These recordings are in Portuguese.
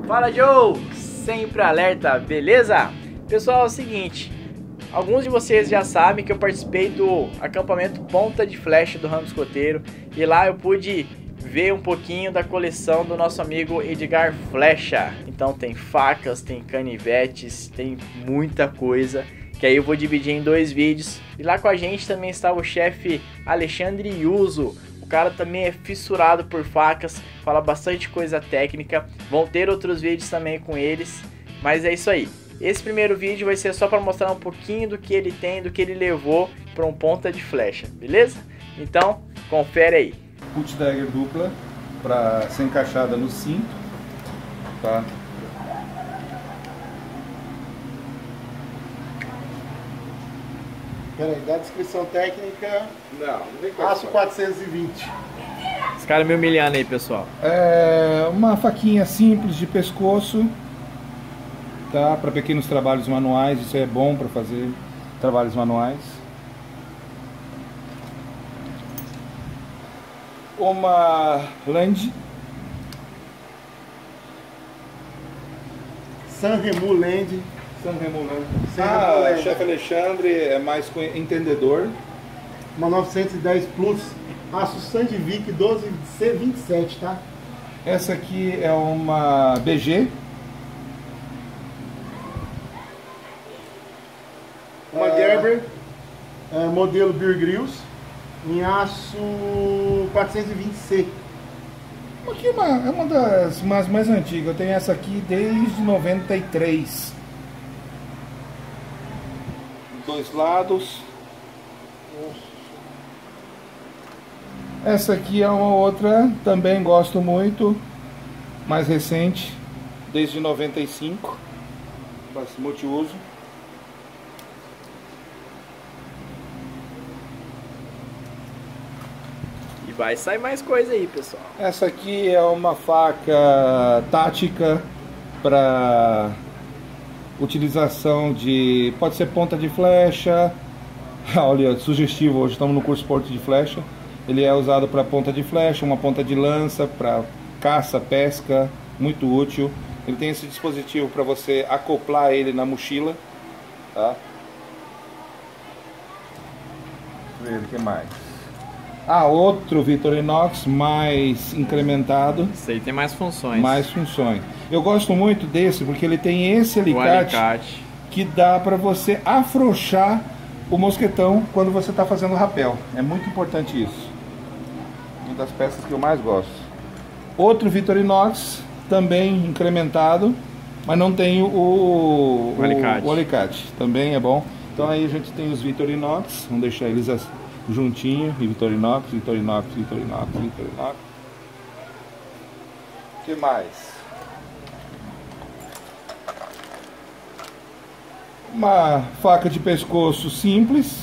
Fala, Joe! Sempre alerta, beleza? Pessoal, é o seguinte, alguns de vocês já sabem que eu participei do acampamento Ponta de Flecha do Ramo Escoteiro e lá eu pude ver um pouquinho da coleção do nosso amigo Edgar Flecha. Então tem facas, tem canivetes, tem muita coisa, que aí eu vou dividir em 2 vídeos. E lá com a gente também estava o chefe Alexandre Yuso. O cara também é fissurado por facas, fala bastante coisa técnica. Vão ter outros vídeos também com eles, mas é isso aí. Esse primeiro vídeo vai ser só para mostrar um pouquinho do que ele tem, do que ele levou para um ponta de flecha, beleza? Então, confere aí. Put dagger dupla para ser encaixada no cinto, tá? Peraí, dá a descrição técnica. Não tem Aço 420. Os caras me humilhando aí, pessoal. É uma faquinha simples de pescoço, tá? Para pequenos trabalhos manuais, isso é bom para fazer trabalhos manuais. Uma Land Sanremo Land. Chefe Alexandre é mais entendedor. Uma 910 Plus. Aço Sandvik 12C27, tá? Essa aqui é uma BG. Uma Gerber, modelo Bear Grylls, em aço 420C. Aqui é uma das mais antigas. Eu tenho essa aqui desde 93. Dois lados. Essa aqui é uma outra, também gosto muito, mais recente, desde 95, multiuso. E vai sair mais coisa aí, pessoal. Essa aqui é uma faca tática para utilização de, pode ser ponta de flecha. Olha, sugestivo, hoje estamos no curso Porto de Flecha. Ele é usado para ponta de flecha, uma ponta de lança, para caça, pesca, muito útil. Ele tem esse dispositivo para você acoplar ele na mochila, tá? Deixa eu ver o que mais. Outro Victorinox mais incrementado. Isso aí tem mais funções. Mais funções. Eu gosto muito desse porque ele tem esse alicate que dá para você afrouxar o mosquetão quando você está fazendo rapel. É muito importante isso. Uma das peças que eu mais gosto. Outro Victorinox, também incrementado, mas não tem o alicate. Também é bom. Então aí a gente tem os Victorinox, vamos deixar eles juntinho. Victorinox. O que mais? Uma faca de pescoço simples.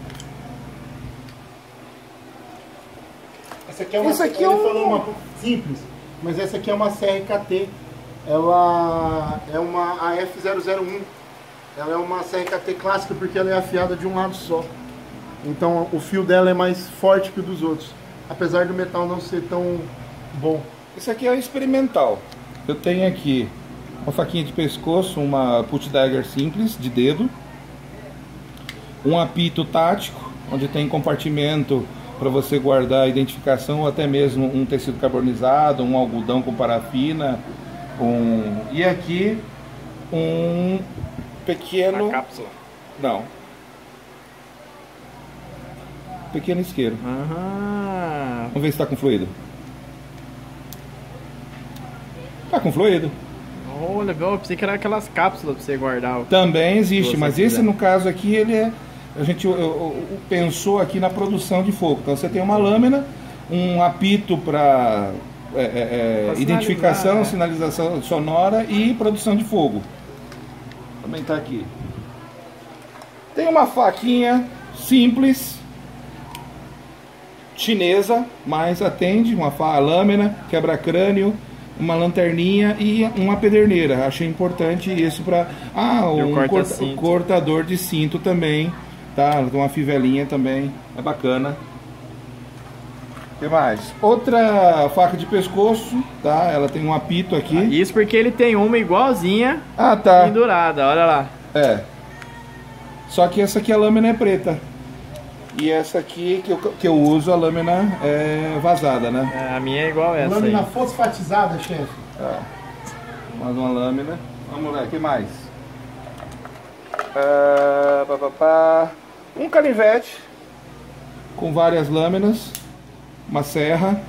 Essa aqui é uma, falou uma simples, mas essa aqui é uma CRKT. Ela é uma AF001. Ela é uma CRKT clássica porque ela é afiada de um lado só. Então o fio dela é mais forte que o dos outros, apesar do metal não ser tão bom. Esse aqui é o experimental. Eu tenho aqui uma faquinha de pescoço, uma put dagger simples de dedo, um apito tático, onde tem compartimento para você guardar a identificação, ou até mesmo um tecido carbonizado, um algodão com parafina, e aqui um pequeno... Uma cápsula. Não. Pequeno isqueiro. Vamos ver se está com fluido. Tá com fluido. Olha, eu pensei que era aquelas cápsulas para você guardar. Também existe, mas esse no caso aqui, ele é... A gente pensou aqui na produção de fogo. Então você tem uma lâmina, um apito para identificação, sinalização sonora e produção de fogo. Também está aqui. Tem uma faquinha simples, chinesa, mas atende, uma lâmina, quebra-crânio, uma lanterninha e uma pederneira. Achei importante isso para... um cortador de cinto também, tá? Tem uma fivelinha também, é bacana. que mais? Outra faca de pescoço, tá? Ela tem um apito aqui. Isso porque ele tem uma igualzinha tá. pendurada, olha lá. Só que essa aqui a lâmina é preta. E essa aqui que eu uso, a lâmina é vazada, né? A minha é igual essa. Lâmina fosfatizada, chefe. Mais uma lâmina. Vamos lá, o que mais? Um canivete com várias lâminas. Uma serra.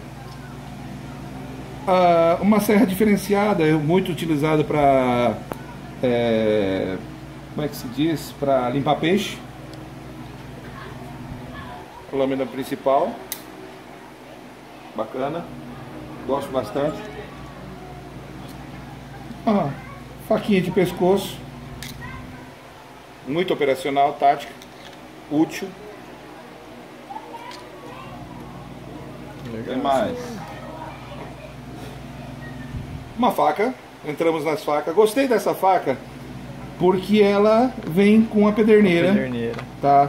Uma serra diferenciada, muito utilizada para... como é que se diz? Para limpar peixe. A lâmina principal. Bacana. Gosto bastante. Faquinha de pescoço. Muito operacional, tática. Útil. Tem mais. Uma faca. Entramos nas facas. Gostei dessa faca porque ela vem com a pederneira. Tá?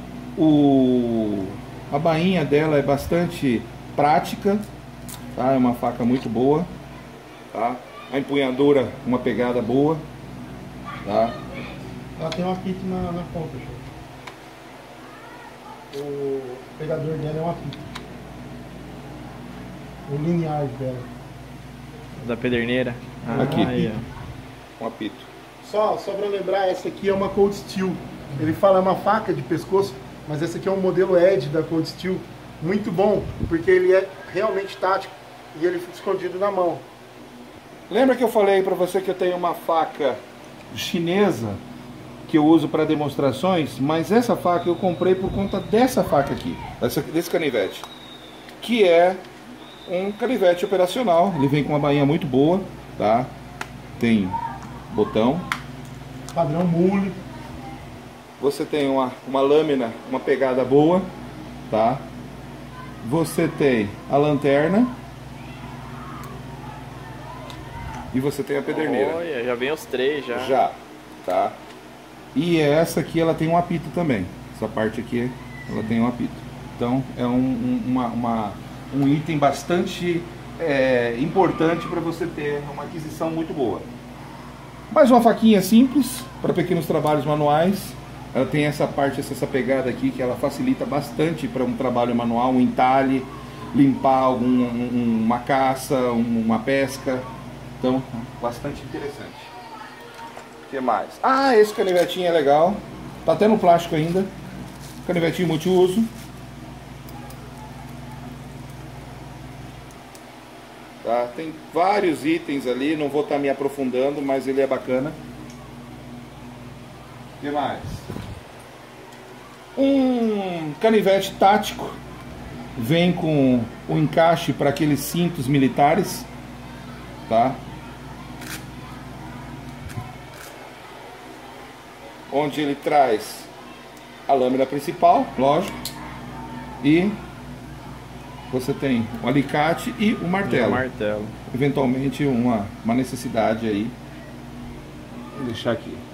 A bainha dela é bastante prática, tá? É uma faca muito boa, tá? A empunhadura, uma pegada boa, tá? Ela tem um apito na ponta, chefe. O pegador dela é um apito. O linear dela. Da pederneira? Aqui, aí, um apito. Só pra lembrar, essa aqui é uma Cold Steel. Ele fala uma faca de pescoço, mas esse aqui é um modelo Edge da Cold Steel. Muito bom, porque ele é realmente tático e ele fica escondido na mão. Lembra que eu falei pra você que eu tenho uma faca chinesa que eu uso para demonstrações? Mas essa faca eu comprei por conta dessa faca aqui, desse canivete, que é um canivete operacional. Ele vem com uma bainha muito boa, tá? Tem botão padrão mule. Você tem uma lâmina, uma pegada boa, tá? Você tem a lanterna e você tem a pederneira. Olha, já vem os três já. Já, tá? E essa aqui ela tem um apito também. Essa parte aqui ela tem um apito. Então é um item bastante importante para você ter uma aquisição muito boa. Mais uma faquinha simples para pequenos trabalhos manuais. Ela tem essa parte, essa pegada aqui que ela facilita bastante para um trabalho manual, um entalhe, limpar uma caça, uma pesca. Então, bastante interessante. O que mais? Esse canivetinho é legal. Tá até no plástico ainda. Canivetinho multiuso. Tá? Tem vários itens ali, não vou estar me aprofundando, mas ele é bacana. O que mais? Um canivete tático. Vem com o encaixe para aqueles cintos militares, tá? Onde ele traz a lâmina principal, lógico, e você tem um alicate e um martelo. Eventualmente uma necessidade aí. Vou deixar aqui.